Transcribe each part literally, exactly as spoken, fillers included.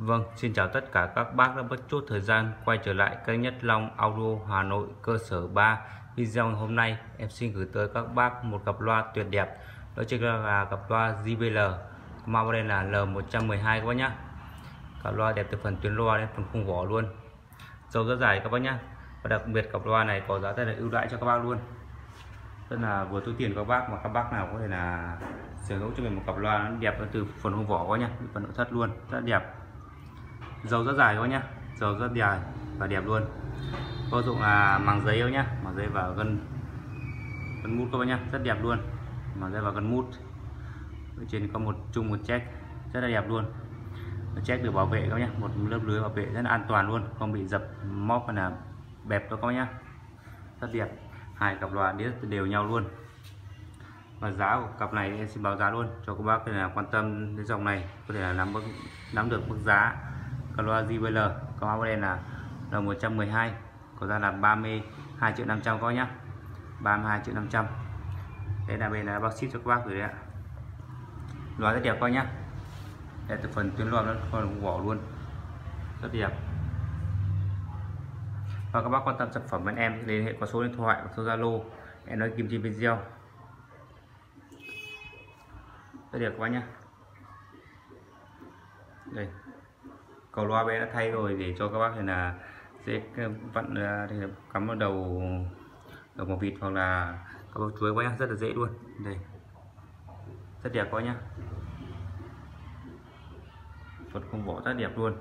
Vâng, xin chào tất cả các bác đã bất chốt thời gian quay trở lại kênh Nhất Long Audio Hà Nội cơ sở ba. Video hôm nay em xin gửi tới các bác một cặp loa tuyệt đẹp, đó chính là cặp loa gi bê lờ, màu đây là L một trăm mười hai các bác nhá. Cặp loa đẹp từ phần tuyến loa đến phần khung vỏ luôn, dầu rất dài các bác nhá. Và đặc biệt cặp loa này có giá rất là ưu đãi cho các bác luôn, rất là vừa túi tiền các bác, mà các bác nào có thể là sở hữu cho mình một cặp loa đẹp từ phần khung vỏ có nhá, phần nội thất luôn rất đẹp. Dầu rất dài các nhá, dầu rất dài và đẹp luôn. Có dụng là màng giấy đâu nhá, màng giấy và gân gân mút các bác nhá, rất đẹp luôn. Màng giấy và gân mút. Ở trên có một chung một check rất là đẹp luôn. Check được bảo vệ các nhá, một lớp lưới bảo vệ rất là an toàn luôn, không bị dập móc hay là bẹp đâu các nhá. Rất đẹp. Hai cặp loa đĩa đều nhau luôn. Và giá của cặp này em xin báo giá luôn cho các bác là quan tâm đến dòng này có thể là nắm nắm được mức giá. Cặp loa gi bê lờ có mã model là L một trăm mười hai, có giá là ba mươi hai triệu năm trăm các nhá, ba mươi hai triệu năm trăm. Đấy là bên là bác ship cho các bác rồi đấy ạ. Loa rất đẹp các nhá, đây từ phần tuyến loa nó còn vỏ luôn, rất đẹp. Và các bác quan tâm sản phẩm bên em liên hệ qua số điện thoại và số Zalo em nói kim trên video. Rất đẹp các bác nhá. Đây, cầu loa bé đã thay rồi để cho các bác này là dễ vặn thì cắm vào đầu đầu một vịt hoặc là các bác chuối quá, rất là dễ luôn. Đây, rất đẹp quá nhá, phần khung vỏ rất đẹp luôn.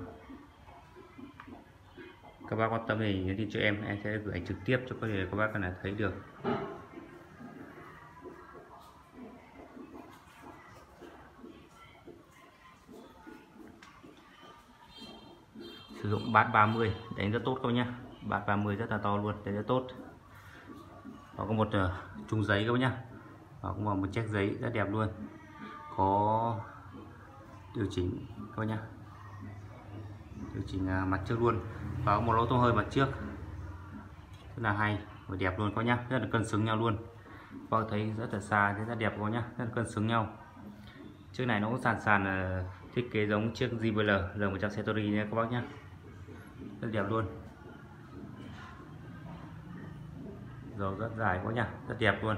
Các bác quan tâm thì nhắn tin cho em, em sẽ gửi ảnh trực tiếp cho có thể các bác là thấy được. Sử dụng bát ba mươi đánh rất tốt các nhá, bát ba mươi rất là to luôn, đánh rất tốt. Và có một uh, chung giấy các nhá, và cũng có một check giấy rất đẹp luôn, có điều chỉnh các nhá, điều chỉnh uh, mặt trước luôn, và có một lỗ thông hơi mặt trước rất là hay và đẹp luôn các nhá, rất là cân xứng nhau luôn. Các bác thấy rất là xa, rất là đẹp các nhá, rất là cân xứng nhau. Chiếc này nó cũng sàn sàn uh, thiết kế giống chiếc gi bê lờ L một trăm Century nha các bác nhá, rất đẹp luôn. Dầu rất dài quá nhá, rất đẹp luôn.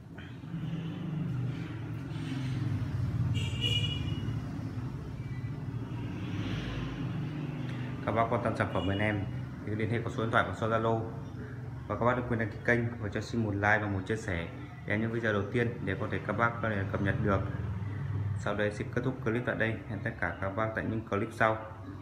Các bác quan tâm sản phẩm bên em thì liên hệ qua số điện thoại và số Zalo. Và các bác đừng quên đăng ký kênh và cho xin một like và một chia sẻ để những video đầu tiên để có thể các bác có thể cập nhật được. Sau đây xin kết thúc clip tại đây. Hẹn tất cả các bác tại những clip sau.